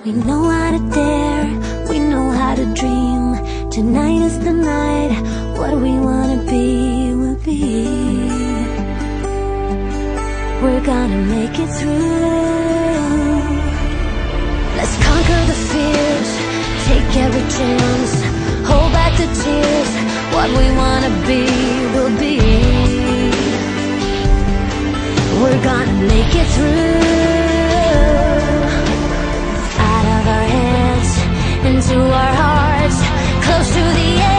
We know how to dare, we know how to dream. Tonight is the night, what we wanna be will be. We're gonna make it through. Let's conquer the fears, take every chance, hold back the tears. What we wanna be will be. We're gonna make it through. Out of our heads, into our hearts, close to the edge.